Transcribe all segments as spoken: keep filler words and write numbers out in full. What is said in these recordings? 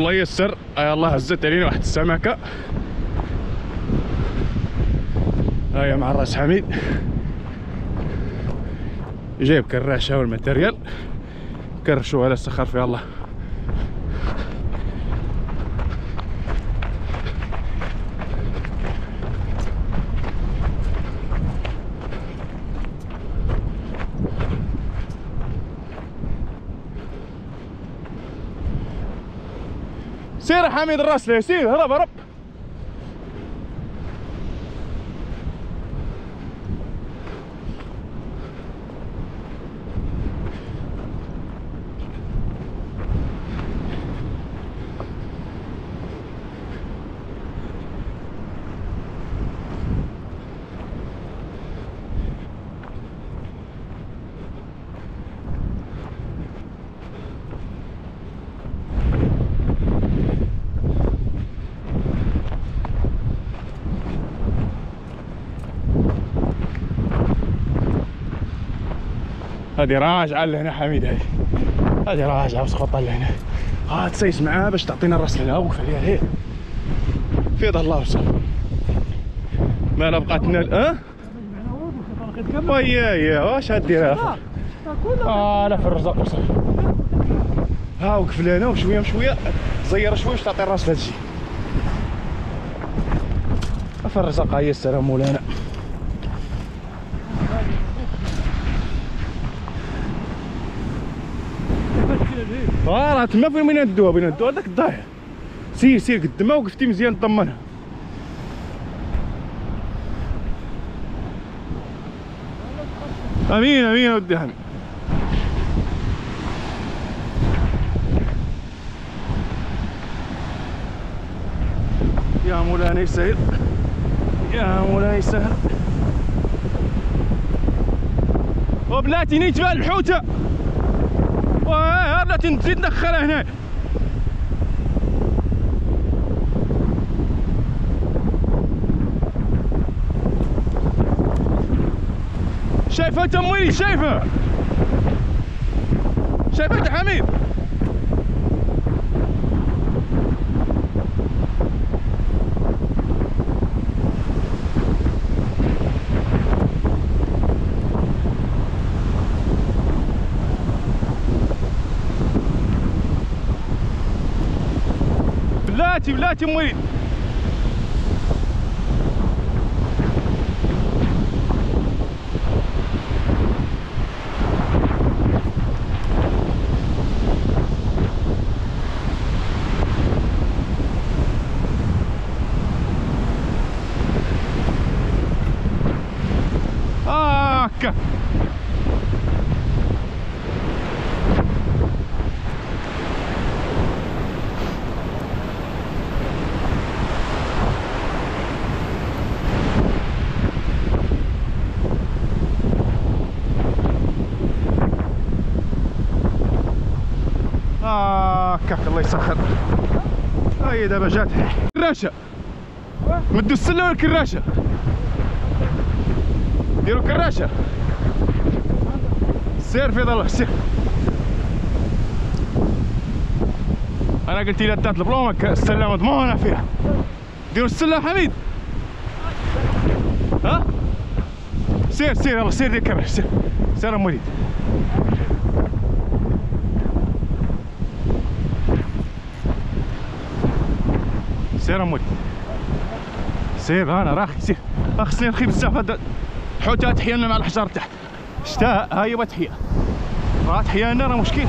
الله ييسر. يا الله هزت علينا واحد السمكة. هيا مع الراس حميد جايب كراشة والماتيريال كرشوها على السخر في الله. سير يا حميد الراس ليه، سير هرب هرب. هذه راجعة لهنا حميد، هذه هذه راجعة وسقطة لهنا. ها تسيس معاه باش تعطينا الراس لهنا. وقف عليها هي فيض الله وصل. ما لا بقات لنا اه ويا يا واش غدير؟ اه لا في الرزق وصل. ها وقف لهنا وشويه بشويه زير شويه باش تعطي الراس لهادشي. في الرزق. هيا السلام مولانا. اه راه تما فين بغينا ندوها، بغينا ندوها لذاك الضايع. سير سير قد ما وقفتي مزيان طمنها. امين امين اودي حميد. يا مولانا يسهل، يا مولانا يسهل. وبلاتي نيتبع الحوته. واه بلاتي نزيد ندخلها هنا. شايفها تمويلي؟ شايفها شايفها يا حميد؟ بلاتي بلاتي مويد. هاكا هاكا الله يسخر. هاي دابا جات كراشه. مدو السله ولا الكراشه؟ ديروا كراشه. سير في الله سير. انا قلت لها تاعت البلومه السله مضمونه فيها. ديروا السله حميد. ها سير سير يلا سير دير كراشه. سير سير يا مريد. سير يا مريد سير. انا راخي سير. خصني نخي بزاف هاد الحوته تحيا لنا مع الحجر تحت. شتاء هاي بغات تحيا. راه تحيا لنا راه مشكل.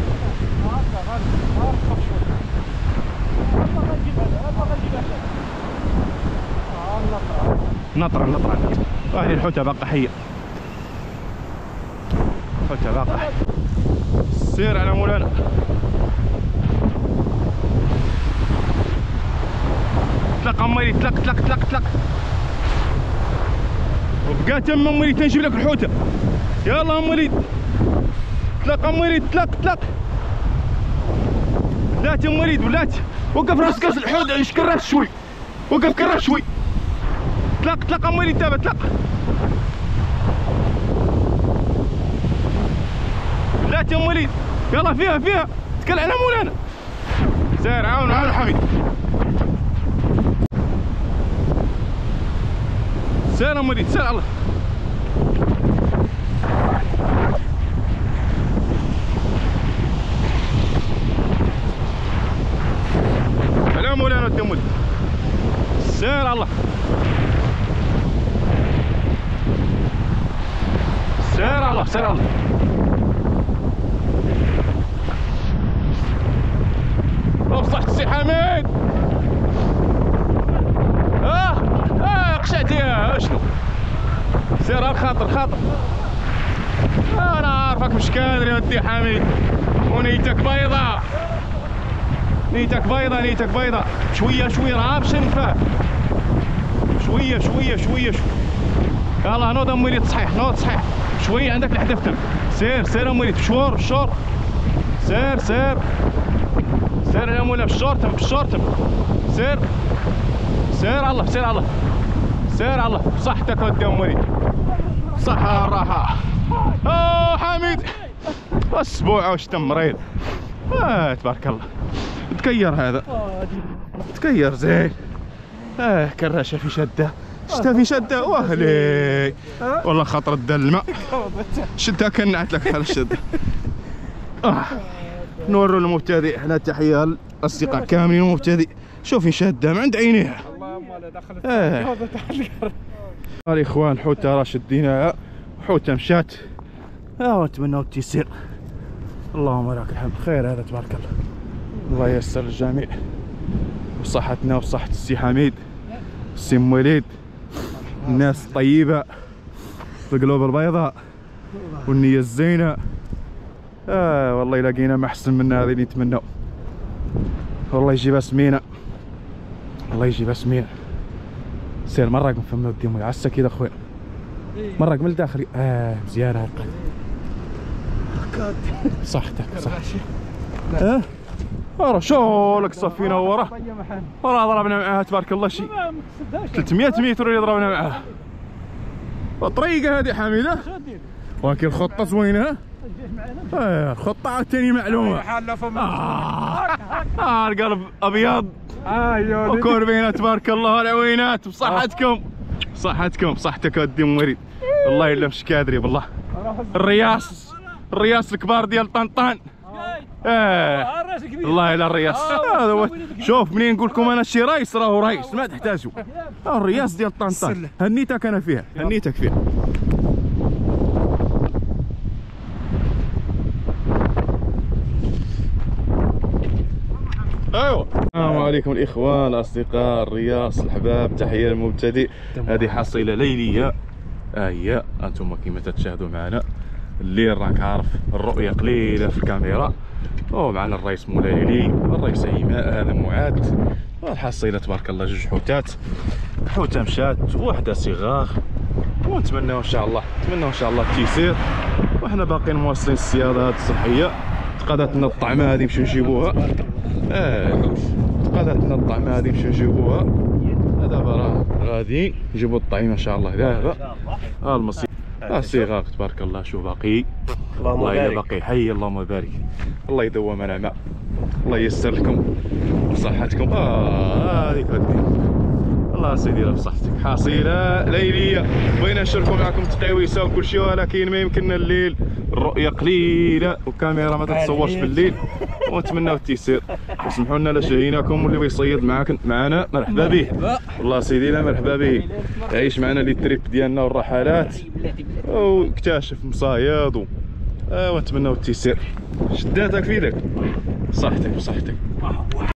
نطره نطره هاي الحوته باقا حيه. الحوته باقا حيه. سير على مولانا. طلق اميري طلق طلق طلق طلق. وبقى تما اميري تنجيب لك الحوته. يلا اميري طلق اميري طلق طلق. بلاتي اميري بلاتي. وقف راسك راس الحوته. اش كراش شوي. وقف كراش شوي. طلق طلق اميري تابع طلق. بلاتي اميري. يلا فيها فيها. تكل على مولانا. سير عاون عاون حميد. سير ام وليد سير. الله سلام مولانا الدمود. سير الله سير الله سير الله. بصحة السي حميد. اه اه قشعتي شنو. سير الخاطر خاطر. آه انا عارفك مش قادر يا ودي حميد، ونيتك بيضاء نيتك بيضاء نيتك بيضاء. شوية شوية راه باش نفهم. شوية شوية شوية شوية. يلا نوض ام وليد صحيح نوض صحيح. شوية عندك الهدف تم. سير سير ام وليد بشور بشور. سير سير سير يا مولا بشور تم بشور تم. سير سير الله سير الله سير الله. بصحتك ودي ام وليد. صحة الراحة. اوه حميد اسبوع واش تم مريض. آه تبارك الله. تكير هذا تكير زين. اه كراشة في شدة. شتا في شدة واهلي والله خاطر الدلمة شدها كنعت لك على الشدة. اه نورو المبتدئ. احنا تحية للاصدقاء كاملين المبتدئ. شوفي شدة من عند عينيها. اللهم لا دخلت اه الاخوان حوتة راه شديناها. حوتة مشات. اه نتمنى التيسير. اللهم لك الحمد. خير هذا تبارك الله. الله ييسر للجميع وصحتنا وصحة السي حميد السي وليد. الناس الطيبة القلوب البيضاء والنية الزينة. آه والله لقينا ما احسن من هذه اللي نتمناو. والله يجيبها سمينة الله يجيبها سمينة. سير مرق من فم ودي مولاي عسى كذا خويا. مرق من الداخل. اه مزيانة هكا. صحتك صح. اه ورا شو لك صفينا ورا ورا ضربنا معاها تبارك الله شي ثلاثمية متر اللي ضربنا معاها. طريقة هذه حميدة ولكن الخطة زوينة. اه الخطة عاوتاني معلومة. اه القلب ابيض وكوربينات تبارك الله. العوينات بصحتكم صحتكم صحتك ودي مريد. والله الا مش قادري بالله. الرياس الرياس الكبار ديال طنطان. اه والله الا الرياس هذا هو. شوف منين نقول لكم انا شي ريس راهو ريس ما تحتاجوا. الرياس ديال طنطان هنيتك انا فيها هنيتك فيها. ايوه السلام عليكم الاخوان الاصدقاء الرياس الحباب. تحيه للمبتدئ. هذه حصيله ليليه. ها هي انتم كما تشاهدوا معنا. الليل راك عارف الرؤيه قليله في الكاميرا. ومعنا الرئيس مولاي لي الرئيس ايماء هذا معاد. الحصيله تبارك الله جوج حوتات. حوته مشات وحده صغار. ونتمناو ان شاء الله نتمناو ان شاء الله التيسير. وحنا باقيين مواصلين السيادات الصحيه. تقادت لنا الطعمه هذه نمشيو نجيبوها. اه تقادت لنا الطعمه هذه نمشيو نجيبوها. دابا راه غادي نجيبو الطعيمه ان شاء الله دابا. ها المصير ها الصغار تبارك الله. شو باقي الله الا باقي حي. اللهم بارك. الله يدوم نعمه. الله ييسر لكم بصحتكم. اه هذيك الله سيدي بصحتك. حصيله ليليه. بغينا نشاركوا معكم تقاويسه وكل شيء ولكن ما يمكننا الليل. الرؤيه قليله والكاميرا ما تتصورش بالليل. ونتمناو التيسير. وسمحوا لنا لا شهيناكم واللي بيصيد معاك معنا مرحبا به. والله سيدينا مرحبا به. عيش معنا لي التريب ديالنا والرحلات واكتشف مصايد و... آه ونتمناو التيسير. شداتك في يدك. صحتك بصحتك.